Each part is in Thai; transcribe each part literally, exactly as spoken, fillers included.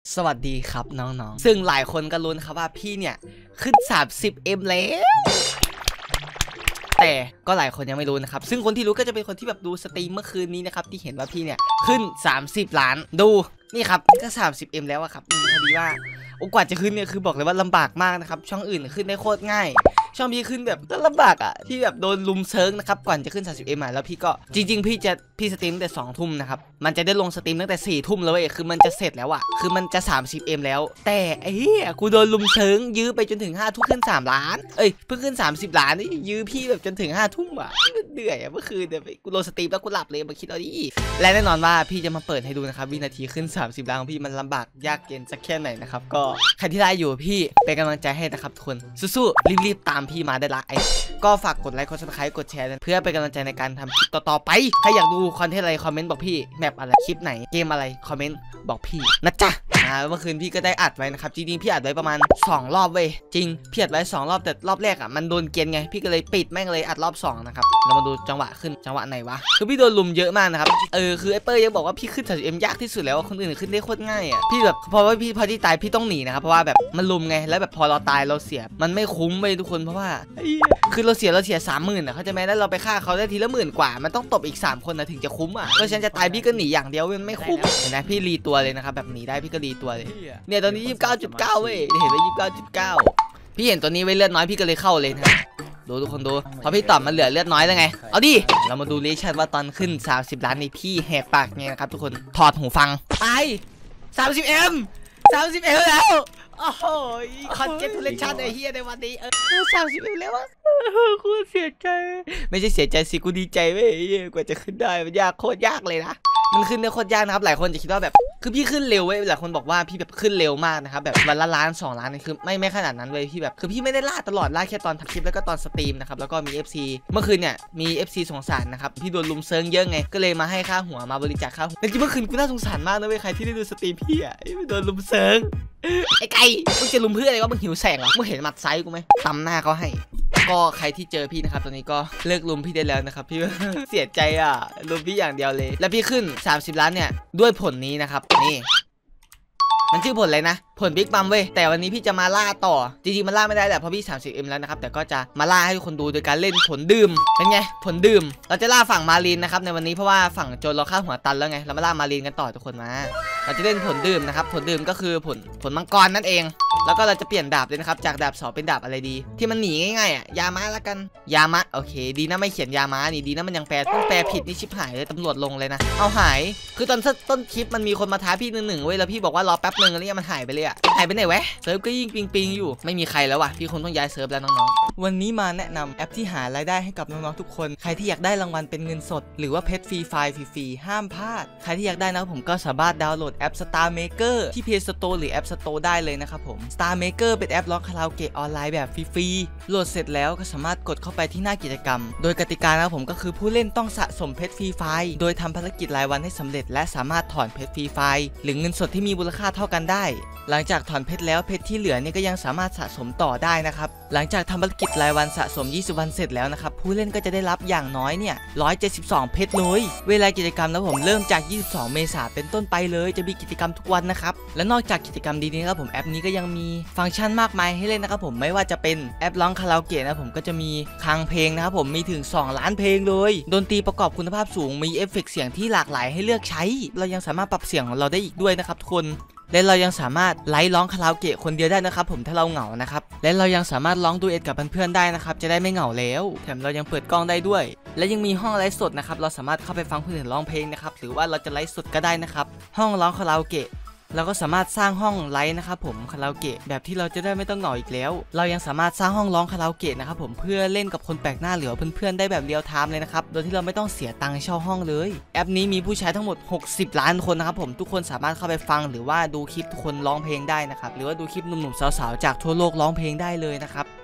สวัสดีครับน้องๆซึ่งหลายคนก็ลุ้นครับว่าพี่เนี่ยขึ้น สามสิบเอ็ม แล้วแต่ก็หลายคนยังไม่รู้นะครับซึ่งคนที่รู้ก็จะเป็นคนที่แบบดูสตรีมเมื่อคืนนี้นะครับที่เห็นว่าพี่เนี่ยขึ้นสามสิบล้านดูนี่ครับก็ สามสิบเอ็ม แล้วอะครับพอดีว่าโอกว่าจะขึ้นเนี่ยคือบอกเลยว่าลำบากมากนะครับช่องอื่นขึ้นได้โคตรง่ายช่องพี่ขึ้นแบบก็ลำบากอ่ะที่แบบโดนลุมเซิร์งนะครับก่อนจะขึ้น สามสิบเอ็ม อ่ะแล้วพี่ก็จริงๆพี่จะพี่สตรีมแต่สองทุ่มนะครับมันจะได้ลงสตรีมตั้งแต่สี่ทุ่มแล้วเว้ยคือมันจะเสร็จแล้วอ่ะคือมันจะ สามสิบเอ็ม แล้วแต่ไอ้เหี้ยกูโดนลุมเซิร์งยื้อไปจนถึงห้าทุ่มขึ้นสามล้านเอ้ยเพิ่งขึ้นสามสิบล้านนี่ยื้อพี่แบบจนถึงห้าทุ่มอ่ะเหนื่อยอ่ะเมื่อคืนเดี๋ยวกูโดนสตรีมแล้วกูหลับเลยมาคิดเอาดิและแน่นอนว่าพี่จะมาเปิดให้ดูนะครับวินาทีขึ้นสามสิบล้านของพี่มันลำบากยากเย็นสักแค่ไหนนะครับก็ใครที่ได้อยู่พี่เป็นกำลังใจให้นะครับทุกคนสู้ๆรีบๆตามพี่มาได้ละไอ้ก็ฝากกดไลค์กดซับสไครต์กดแชร์เพื่อเป็นกำลังใจในการทำคลิปต่อๆไปใครอยากดูคอนเทนต์อะไรคอมเมนต์บอกพี่แมปอะไรคลิปไหนเกมอะไรคอมเมนต์บอกพี่นะจ๊ะอ่าเมื่อคืนพี่ก็ได้อัดไว้นะครับจริงๆพี่อัดไว้ประมาณสองรอบเว้ยจริงพี่อัดไว้สองรอบแต่รอบแรกอ่ะมันโดนเกณฑ์ไงพี่ก็เลยปิดแม่งเลยอัดรอบสองนะครับเรามาดูจังหวะขึ้นจังหวะไหนวะคือพี่โดนลุมเยอะมากนะครับเออคือไอ้เปิ้ลยังบอกว่าพี่ขึ้น สามสิบเอ็ม ยากที่สุดแล้วคนอื่นขึ้นได้โคตรง่ายอ่ะพี่แบบพอว่าพี่พอที่ตายพี่ต้องหนีนะครับเพราะว่าแบบมันลุมไงแล้วแบบพอเราตายเราเสียมันไม่คุ้มไปทุกคนเพราะว่าคือเราเสียเราเสียสามหมื่นอ่ะเขาจะไหมแล้วเราไปฆ่าเขาได้ทีละหมื่นกว่ามันต้องตบอีกสามคนนะถึงจะคุ้มอ่ะเพราะฉะนั้นจะตายพี่ก็หนีอย่างเดียวมันไม่คุ้มเห็นไหมพี่รีตัวเลยนะครับแบบหนีได้พี่ก็รีตัวเลยเนี่ยตอนนี้ยี่สิบเก้าจุดเก้าเว้ยเห็นไหมยี่สิบเก้าจุดเก้าพี่เห็นตัวนี้ไว้เลือดน้อยพี่ก็เลยเข้าเลยนะดูทุกคนดูพอพี่ตอบมันเหลือเลือดน้อยแล้วไงเอาดิเรามาดูเลชั่นว่าตอนขึ้นสามสิบล้านนี่พี่แหกปากไงนะครับทุกคนถอดหูฟังไป สามสิบเอ็ม สามสิบเอ็มแล้วโอ้โหคอนเทนต์เลชั่นไอ้เฮียในวันนี้เออสามสิบเอ็มแล้ววะกูเสียใจไม่ใช่เสียใจสิกูดีใจเว้ยกว่าจะขึ้นได้มันยากโคตรยากเลยนะมันขึ้นได้โคตรยากนะครับหลายคนจะคิดว่าแบบคือพี่ขึ้นเร็วเว้ยหลายคนบอกว่าพี่แบบขึ้นเร็วมากนะครับแบบวันละล้านสองล้านนี่คือไม่ไม่ขนาดนั้นเว้ยพี่แบบคือพี่ไม่ได้ล่าตลอดล่าแค่ตอนทำคลิปแล้วก็ตอนสตรีมนะครับแล้วก็มี เอฟ ซี เมื่อคืนเนี่ยมี เอฟ ซี สงสารนะครับพี่โดนลุมเซิร์งเยอะไงก็เลยมาให้ค่าหัวมาบริจาคค่าหัวแต่จริงเมื่อคืนกูน่าสงสารมากนะเว้ยใครที่ได้ดูสตรีมพี่อ่ะโดนลุมเซิร์งไอ้ไก่มึงจะลุมเพื่ออะไรวะมึงหิวแสงเหรอมึงเห็นหมัดไซส์กูไหมตำหน้าเขาให้ก็ใครที่เจอพี่นะครับตอนนี้ก็เลิกลุมพี่ได้แล้วนะครับพี่เสียใจอ่ะลุมพี่อย่างเดียวเลยแล้วพี่ขึ้นสามสิบล้านเนี่ยด้วยผลนี้นะครับนี่มันชื่อผลอะไรนะผลบิ๊กบัมเว้ยแต่วันนี้พี่จะมาล่าต่อจริงๆมันล่าไม่ได้แหละเพราะพี่ สามสิบเอ็ม แล้วนะครับแต่ก็จะมาล่าให้ทุกคนดูโดยการเล่นผลดื่มเป็นไงผลดื่มเราจะล่าฝั่งมารีนนะครับในวันนี้เพราะว่าฝั่งโจรเราฆ่าหัวตันแล้วไงเรามาล่ามารีนกันต่อทุกคนมาเราจะเล่นผลดื่มนะครับผลดื่มก็คือผลผลมังกรนั่นเองแล้วก็เราจะเปลี่ยนดาบเลยนะครับจากดาบสองเป็นดาบอะไรดีที่มันหนีง่ายๆอ่ะยามะละกันยามะโอเคดีนะไม่เขียนยามะนี่ดีนะมันยังแปลต้องแปลผิดนี่ชิบหายเลยตำรวจลงเลยนะเอาหายคือตอนต้นคลิปมันมีคนมาท้าพี่หนึ่งหนึ่งเว้ยแล้วพี่บอกว่ารอแป๊บนึงแล้วเนี่ยมันหายไปเลยอ่ะหายไปไหนวะเซิร์ฟก็ยิ่งปิงปิงอยู่ไม่มีใครแล้วว่ะพี่คงต้องย้ายเซิร์ฟแล้วน้องๆวันนี้มาแนะนำแอปที่หารายได้ให้กับน้องๆทุกคนใครที่อยากได้รางวัลเป็นเงินสดหรือว่าเพชรฟรีไฟล์ฟรีๆห้ามพลาดใครที่อยากได้นะผมก็สามารถดาวน์โหลดแอป Star Maker ที่ Play Store หรือ App Store ได้เลยนะครับผม Star Maker เป็นแอปร้องคาราโอเกะออนไลน์แบบฟรีๆโหลดเสร็จแล้วก็สามารถกดเข้าไปที่หน้ากิจกรรมโดยกติกานะผมก็คือผู้เล่นต้องสะสมเพชรฟรีไฟล์โดยทำภารกิจรายวันให้สำเร็จและสามารถถอนเพชรฟรีไฟล์หรือเงินสดที่มีมูลค่าเท่ากันได้หลังจากถอนเพชรแล้วเพชรที่เหลือนี่ก็ยังสามารถสะสมต่อได้นะครับหลังจากทำภารกิจรายวันสะสมยี่สิบวันเสร็จแล้วนะครับผู้เล่นก็จะได้รับอย่างน้อยเนี่ยหนึ่งร้อยเจ็ดสิบสองเพชรเลยเวลากิจกรรมนะผมเริ่มจากยี่สิบสองเมษายนเป็นต้นไปเลยจะมีกิจกรรมทุกวันนะครับและนอกจากกิจกรรมดีๆนะครับผมแอปนี้ก็ยังมีฟังก์ชันมากมายให้เล่นนะครับผมไม่ว่าจะเป็นแอปร้องคาราโอเกะนะผมก็จะมีคลังเพลงนะครับผมมีถึงสองล้านเพลงเลยดนตรีประกอบคุณภาพสูงมีเอฟเฟกต์เสียงที่หลากหลายให้เลือกใช้เรายังสามารถปรับเสียงของเราได้อีกด้วยนะครับทุกคนและเรายังสามารถไลฟ์ร้องคาราโอเกะคนเดียวได้นะครับผมถ้าเราเหงานะครับและเรายังสามารถร้องดูเอ็ดกับเพื่อนๆได้นะครับจะได้ไม่เหงาแล้วแถมเรายังเปิดกล้องได้ด้วยและยังมีห้องไลฟ์สดนะครับเราสามารถเข้าไปฟังคนอื่นร้องเพลงนะครับหรือว่าเราจะไลฟ์สดก็ได้นะครับห้องร้องคาราโอเกะเราก็สามารถสร้างห้องไลฟ์นะครับผมคาราโอเกะแบบที่เราจะได้ไม่ต้องเหงาอีกแล้วเรายังสามารถสร้างห้องร้องคาราโอเกะนะครับผมเพื่อเล่นกับคนแปลกหน้าหรือเพื่อนๆได้แบบเรียลไทม์เลยนะครับโดยที่เราไม่ต้องเสียตังค์เช่าห้องเลยแอปนี้มีผู้ใช้ทั้งหมดหกสิบล้านคนนะครับผมทุกคนสามารถเข้าไปฟังหรือว่าดูคลิปทุกคนร้องเพลงได้นะครับหรือว่าดูคลิปหนุ่มๆสาวๆจากทั่วโลกร้องเพลงได้เลยนะครับ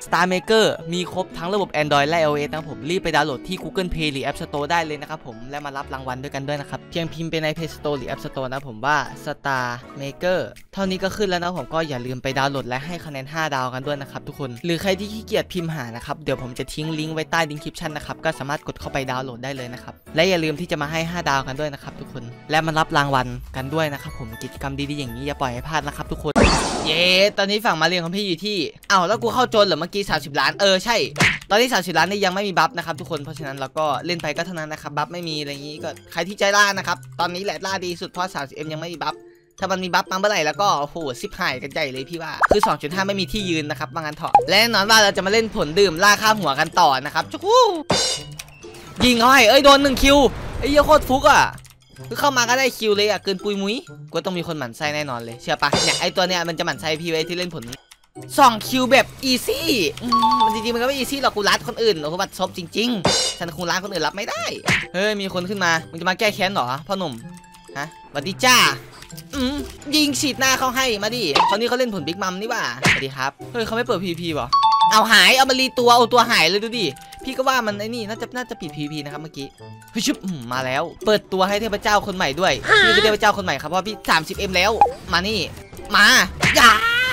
Star Maker มีครบทั้งระบบ Android และ iOS นะครับผมรีบไปดาวน์โหลดที่ Google Play หรือ App Store ได้เลยนะครับผมและมารับรางวัลด้วยกันด้วยนะครับเพียงพิมพ์ไปใน Play Store หรือ App Store นะผมว่า Star Maker เท่านี้ก็ขึ้นแล้วนะผมก็อย่าลืมไปดาวน์โหลดและให้คะแนนห้าดาวกันด้วยนะครับทุกคนหรือใครที่ขี้เกียจพิมพ์หานะครับเดี๋ยวผมจะทิ้งลิงก์ไว้ใต้ description นะครับก็สามารถกดเข้าไปดาวน์โหลดได้เลยนะครับและอย่าลืมที่จะมาให้ห้าดาวกันด้วยนะครับทุกคนและมารับรางวัลกันด้วยนะครับผมกิจกรรมดีๆอย่างนี้อย่าปล่อยให้พลาดนะครับทุกคนเย้ตอนนี้ฝั่งมาเรียนของพี่อยู่ที่อ้าวแล้วกูเข้าโจรเหรอเมื่อกี้สามสิบล้านเออใช่ตอนนี้สามสิบล้านนี่ยังไม่มีบัฟนะครับทุกคนเพราะฉะนั้นเราก็เล่นไปก็เท่านั้นนะครับบัฟไม่มีอะไรอย่างนี้ก็ใครที่ใจล่านะครับตอนนี้แหละล่าดีสุดเพราะ สามสิบเอ็ม ยังไม่มีบัฟถ้ามันมีบัฟมาเมื่อไหร่แล้วก็โอ้โหซิปหายกันใหญ่เลยพี่ว่าคือ สองจุดห้า ไม่มีที่ยืนนะครับบางอันเถาะและแน่นอนว่าเราจะมาเล่นผลดื่มล่าข้ามหัวกันต่อนะครับจุ๊กยิงเขาให้เอ้ยโดนหนึ่งคิวไอ้เหี้ยโคตรฟุกอ่ะคือเข้ามาก็ได้คิวเลยอ่ะเกินปุยมุ้ยก็ต้องมีคนหมั่นไส้แน่นอนเลยเชื่อปะเนี่ยไอตัวเนี้ยมันจะหมั่นไส้พี่ไว้ที่เล่นผลสองคิวแบบอีซี่มันจริงๆมันก็ไม่อีซี่หรอกกูรัดคนอื่นโอ้โหบัดซบจริงๆฉันคงรัดคนอื่นรับไม่ได้เฮ้ยมีคนขึ้นมามึงจะมาแก้แค้นเหรอพ่อหนุ่มฮะสวัสดีจ้าอืมยิงฉีดหน้าเขาให้มาดิคราวนี้เขาเล่นผลบิ๊กมัมนี่ว่าสวัสดีครับเฮ้ยเขาไม่เปิด พี พี ป่ะเอาหายเอามารีตัวเอาตัวหายเลยดูดิพี่ก็ว่ามันไอ้นี่น่าจะน่าจะปิด พี พี นะครับเมื่อกี้เฮ้ยชุบมาแล้วเปิดตัวให้เทพเจ้าคนใหม่ด้วยพี่เป็นเทพเจ้าคนใหม่ครับเพราะพี่ สามสิบเอ็ม แล้วมานี่มาอย่า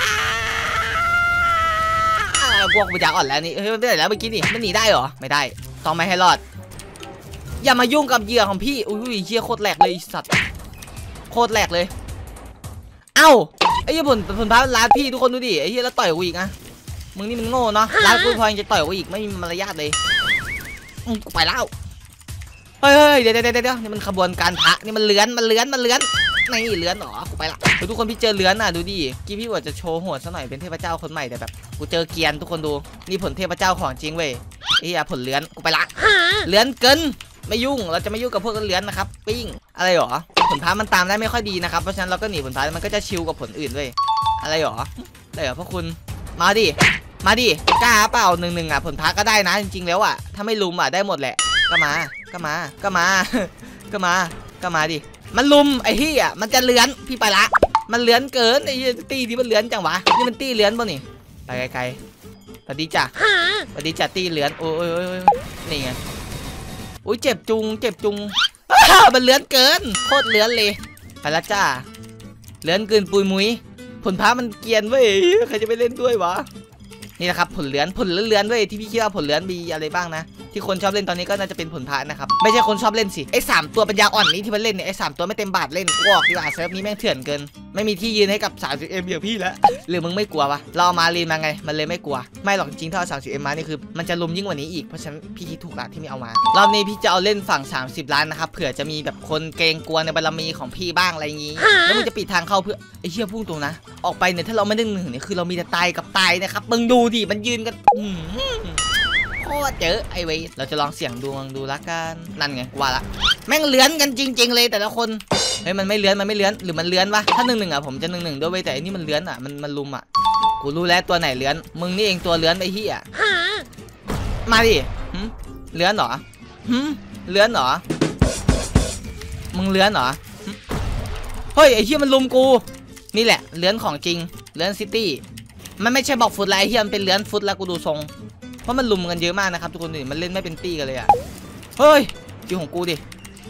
พวกปัญญาอ่อนแล้วนี่เฮ้ยมันไม่ได้แล้วเมื่อกี้นี่มันหนีได้เหรอไม่ได้ต้องไม่ให้รอดอย่ามายุ่งกับเหยื่อของพี่อุ้ยเหี้ยโคตรแหลกเลยสัตว์โคตรแหลกเลยเอ้าไอ้เหี้ยผลผลพาร้านพี่ทุกคนดูดิไอ้เหี้ยแล้วต่อยกูอีกนะมึงนี่มันโง่เนาะร้านกูพอยังจะต่อยกูอีกไม่มีมารยาทเลยกูไปแล้วเฮ้ยเดี๋ยวเดี๋ยวเดี๋ยวนี่มันขบวนการพระนี่มันเลื้อนมันเลื้อนมันเลื้อนนี่เลื้อนหรอกูไปละทุกคนพี่เจอเลื้อนน่ะดูดิกี้พี่ว่าจะโชว์หัวซะหน่อยเป็นเทพเจ้าคนใหม่แต่แบบกูเจอเกียนทุกคนดูนี่ผลเทพเจ้าของจริงเว้ยไอ้เหี้ยผลเลื้อนกูไปละเลื้อนเกินไม่ยุ่งเราจะไม่ยุ่งกับพวกเลื้อนนะครับปิ้งอะไรหรอผลพามันตามได้ไม่ค่อยดีนะครับเพราะฉะนั้นเราก็หนีผลพามันก็จะชิลกับผลอื่นด้วยอะไรหรออะไรหรอพวกคุณมาดิมาดิกล้าเปล่าหนึ่งหนึ่งอ่ะผลพาก็ได้นะจริงๆแล้วอ่ะถ้าไม่ลุมอ่ะได้หมดแหละก็มาก็มาก็มาก็มาก็มาดิมันลุมไอ้ที่อ่ะมันจะเลื้อนพี่ไปละมันเลื้อนเกินไอ้ตีที่มันเลื้อนจังวะนี่มันตีเลื้อนป่ะนี่ไปไกลๆสวัสดีจ้ะสวัสดีจ้ะตีเลื้อนโอ้ยนี่ไงอุ้ยเจ็บจุงเจ็บจุงมันเลื้อนเกินโคตรเลื้อนเลยไปละจ้าเลื้อนเกินปุยมุ้ยผลพามันเกียนเว้ยใครจะไปเล่นด้วยวะนี่นะครับผลเลื้อนผลเลื้อนเว้ยที่พี่คิดว่าผลเลื้อนมีอะไรบ้างนะที่คนชอบเล่นตอนนี้ก็น่าจะเป็นผลพานะครับไม่ใช่คนชอบเล่นสิไอ้สามตัวปัญญาอ่อนนี้ที่มันเล่นเนี่ยไอ้สามตัวไม่เต็มบาทเล่นกูออกดีกว่าเซิร์ฟนี้แม่งเถื่อนเกินไม่มีที่ยืนให้กับ สามสิบเอ็ม อย่างพี่แล้วหรือมึงไม่กลัววะเราเอามาลีนมาไงมันเลยไม่กลัวไม่หรอกจริงๆถ้าเอา สามสิบเอ็ม มานี่คือมันจะลุมยิ่งกว่านี้อีกเพราะฉะนั้นพี่คิดถูกละที่ไม่เอามารอบนี้พี่จะเอาเล่นฝั่งสามสิบล้านนะครับเผื่อจะมีแบบคนเกรงกลัวในบารมีของพี่บ้างอะไรอย่างงี้แล้วมึงจะปิดทางเข้าเพื่อไอ้เชี่ยพุ่งตรงนะออกไปเนี่ยถ้าเราไม่ได้หนึ่งเนี่ยคือเรามีแต่ตายกับตายนะครับมึงดูดิมันยืนกันโคตรเจอไอเวเราจะลองเสี่ยงดวงดูละกันนั่นไงว่าละแม่งเลื้อนกันจริงๆเลยแต่ละคนเฮ้ยมันไม่เลื้อนมันไม่เลื้อนหรือมันเลื้อนวะถ้าหนึ่งหนึ่งอ่ะผมจะหนึ่งหนึ่งด้วยเว้ยแต่อันนี้มันเลื้อนอ่ะมันมันลุมอ่ะกูรู้แล้วตัวไหนเลื้อนมึงนี่เองตัวเลื้อนไอ้เหี้ยมาดิเลื้อนเหรอเลื้อนเหรอมึงเลื้อนเหรอเฮ้ยไอ้เหี้ยมันลุมกูนี่แหละเลื้อนของจริงเลื้อนซิตี้มันไม่ใช่บอกฟุตไลท์เหี้ยมันเป็นเลื้อนฟุตแล้วกูดูทรงเพราะมันลุมกันเยอะมากนะครับทุกคนนี่มันเล่นไม่เป็นตี้กันเลยอ่ะเฮ้ยจริงของกูดิ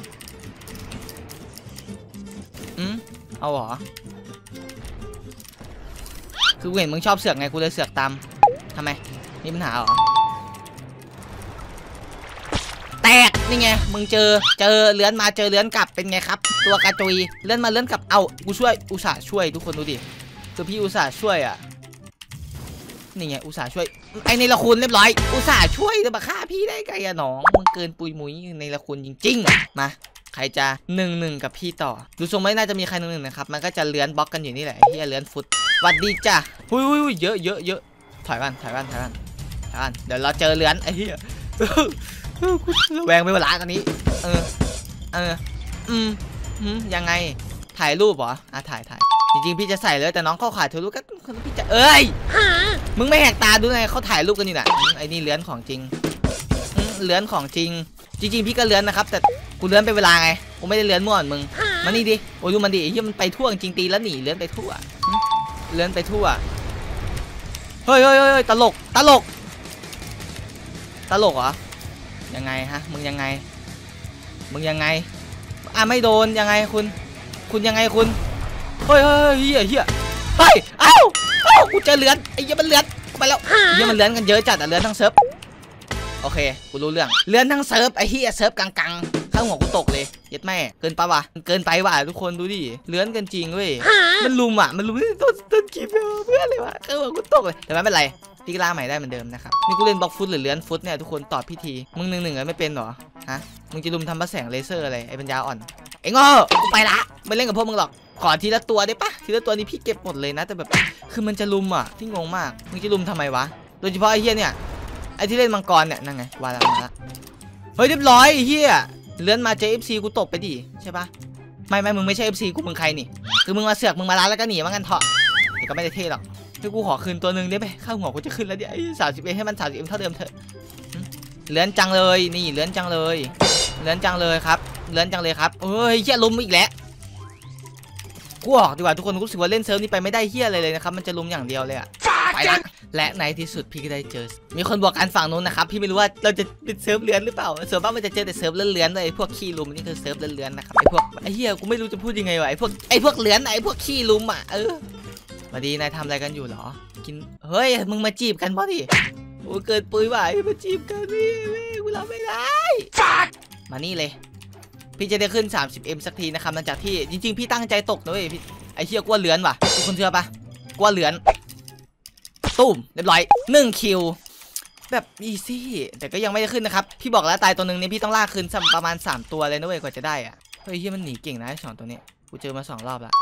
อืมเอาเหรอคือเห็นมึงชอบเสือกไงกูเลยเสือกตามทำไมมีปัญหาเหรอแตกนี่ไงมึงเจอเจอเลื้อนมาเจอเลื้อนกลับเป็นไงครับตัวกระจุยเลื่อนมาเลื่อนกลับเอากูช่วยอุตส่าห์ช่วยทุกคนดูดิคือพี่อุตส่าห์ช่วยอ่ะนี่ไงอุตส่าห์ช่วยไอ้ในละคุณเรียบร้อยอุตส่าห์ช่วยแต่มาฆ่าพี่ได้ไงอะน้องมึงเกินปุยมุ้ยในละคุณจริงๆมาใครจะหนึ่งหนึ่งกับพี่ต่อดูทรงไม่น่าจะมีใครหนึ่งหนึ่งนะครับมันก็จะเลื้อนบล็อกกันอยู่นี่แหละที่เลื้อนฟุตวัดดีจ้ะหุ้ยหุ้ยเยอะเยอะเยอะถอยกันถอยกันถอยกันถอยกันเดี๋ยวเราเจอเลื้อนไอ้เหี้ยแวงไปเวลากันนี้เออเอออืมอืมยังไงถ่ายรูปเหรออ่ะถ่ายถ่ายจริงๆพี่จะใส่เลยแต่น้องเขาขายเธอรู้ก็พี่จะเอ้ยมึงไม่แหกตาดูไงเขาถ่ายรูปกันนี่แหละไอ้นี่เลื้อนของจริงเลื้อนของจริงจริงๆพี่ก็เลื้อนนะครับแต่กูเลื้อนไปเวลาไงกูไม่ได้เลื้อนมั่วมึงมานี่ดิโอ้ยดูมันดิไอ้เหี้ยมันไปทั่วจริงตีแล้วหนีเลื้อนไปทั่วเลื้อนไปทั่วเฮ้ยเฮ้ยเฮ้ยตลกตลกตลกเหรอยังไงฮะมึงยังไงมึงยังไงอ่ะไม่โดนยังไงคุณคุณยังไงคุณเฮ้ยเฮ้ยเฮียเฮียเฮ้ยเอ้าเอ้ากูเจอเลือนไอ้เหี้ยมันเลือนไปแล้วเหี้ยมันเลือนกันเยอะจัดอ่ะเลือนทั้งเซิร์ฟโอเคกูรู้เรื่องเลือนทั้งเซิร์ฟไอ้เฮียเซิร์ฟกังกังข้างหัวกูตกเลยเย็ดแม่เกินไปว่ะเกินไปว่ะทุกคนดูดิเลือนกันจริงเว้ยมันลุมอ่ะมันลุมต้นต้นคลิปเพื่อนเลยวะข้างหัวกูตกเลยแต่ไม่เป็นไรพี่ล่าใหม่ได้เหมือนเดิมนะครับนี่กูเล่นบล็อกฟุตหรือเลื้อนฟุตเนี่ยทุกคนตอบพี่ทีมึงหนึ่งหนึ่งไม่เป็นหรอฮะมึงจะลุมทำพระแสงเลเซอร์อะไรไอ้ปัญญาอ่อนไอ้โง่กูไปละไม่เล่นกับพวกมึงหรอกขอทีละตัวได้ปะทีละตัวนี้พี่เก็บหมดเลยนะแต่แบบคือมันจะลุมอ่ะที่งงมากมึงจะลุมทำไมวะโดยเฉพาะไอ้เฮียเนี่ยไอ้ที่เล่นมังกรเนี่ยนั่งไงวาละมาละเฮ้ยเรียบร้อยไอ้เฮียเลื้อนมาเจอ เอฟ ซี กูตบไปดิใช่ปะไม่ไม่มึงไม่ใช่ เอฟ ซี กูมึงใครนี่คือมึงมาเสือกมึงมาล้าแล้วก็หนีว่างั้นเถอะแต่ก็ไม่ได้เท่หรอกให้กูขอคืนตัวหนึ่งได้ไหมข้าวหัวกูจะขึ้นแล้วเดี๋ยวไอ้สามสิบเอ็มให้มันสามสิบเอ็มเท่าเดิมเถอะเลื้อนจังเลยนี่เลื้อนจังเลยเลื้อนจังเลยครับเลื้อนจังเลยครับเฮ้ยเฮียลุมอีกแล้วกูออกดีกว่าทุกคนรู้สึกว่าเล่นเซิร์ฟนี้ไปไม่ได้เฮียอะไรเลยนะครับมันจะลุมอย่างเดียวเลยอะไปละและในที่สุดพี่ก็ได้เจอมีคนบอกกันฝั่งนู้นนะครับพี่ไม่รู้ว่าเราจะเป็นเซิร์ฟเลื้อนหรือเปล่าส่วนมากมันจะเจอแต่เซิร์ฟเลื้อนๆเลยไอ้พวกขี้ลุมนี่คือเซิร์ฟเลื้อนๆนะครับไอ้พวกไอ้เฮียกูไม่รู้จะพูดยังไงวะไอ้พวกไอ้พวกเลื้อนไอ้พวกขี้ลุมอ่ะเออมาดีนายทำอะไรกันอยู่หรอกินเฮ้ยมึงมาจีบกันป่ะดิโอ้เกินปุ้ยว่ะมาจีบกันนี่กูรับไม่ได้มานี่เลยพี่จะได้ขึ้น สามสิบเอ็ม สักทีนะครับหลังจากที่จริงๆพี่ตั้งใจตกนะเว้ยพี่ไอ้เหี้ยกลัวเลือนว่ะทุกคนเชื่อปะกลัวเลือนตุ้มเรียบร้อยหนึ่งคิวแบบอีซี่แต่ก็ยังไม่ได้ขึ้นนะครับพี่บอกแล้วตายตัวหนึ่งนี่พี่ต้องลากขึ้นประมาณสามตัวเลยนะเว้ยกว่าจะได้อะเฮ้ยเหี้ยมันหนีเก่งนะไอ้สองตัวนี้กูเจอมาสองรอบละ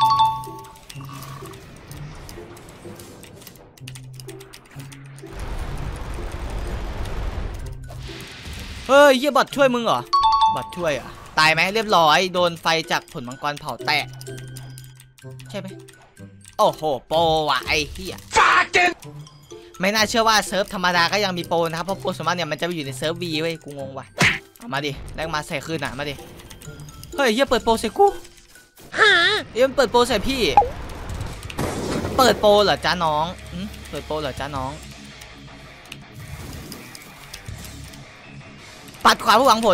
เฮ้ยเหี้ยบอทช่วยมึงเหรอบอทช่วยอ่ะตายไหมเรียบร้อยโดนไฟจากผลมังกรเผาแตกใช่ไหมโอ้โหโปรว่ะไอ้เหี้ยไม่น่าเชื่อว่าเซิร์ฟธรรมดาก็ยังมีโปรนะครับเพราะโปรสมมติเนี่ยมันจะไปอยู่ในเซิร์ฟวีเว้ยกูงงว่ะเอามาดิแลกมาใส่คืนหนามาดิเฮ้ยเหี้ยเปิดโปรใส่กูฮะเฮ้ยมันเปิดโปรใส่พี่เปิดโปรเหรอจ้าน้องเปิดโปรเหรอจ้าน้องปัดขวาผู้หวังผล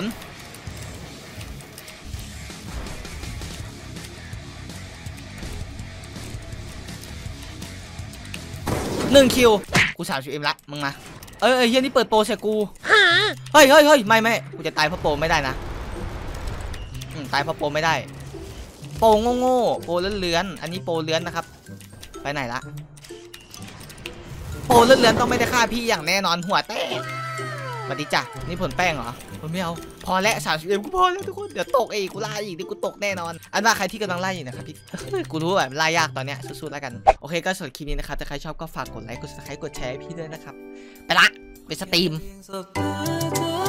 หนึ่งคิวกูสามสิบเอ็มละมึงมาเอ้ยเฮ้ยนี่เปิดโปรใส่กูเฮ้ยเฮ้ยเฮ้ยไม่ไม่กูจะตายเพราะโปรไม่ได้นะตายเพราะโปรไม่ได้โปรโง่โง่โปรเลื้อนๆอันนี้โปรเลื้อนนะครับไปไหนละโปรเลื้อนๆต้องไม่ได้ฆ่าพี่อย่างแน่นอนหัวแตกมาดิจ้ะนี่ผลแป้งเหรอผมไม่เอาพอแล้วสามสิบเอ็มกูพอแล้วทุกคนเดี๋ยวตกอีกกูล่าอีกเดี๋ยวกูตกแน่นอนอันว่าใครที่กำลังล่าอยู่นะครับพี่กูรู้แบบล่ายากตอนเนี้ยสู้ๆแล้วกันโอเคก็สำหรับคลิปนี้นะครับถ้าใครชอบก็ฝากกดไลค์กดซับสไครต์กดแชร์ให้พี่ด้วยนะครับไปละไปสตรีม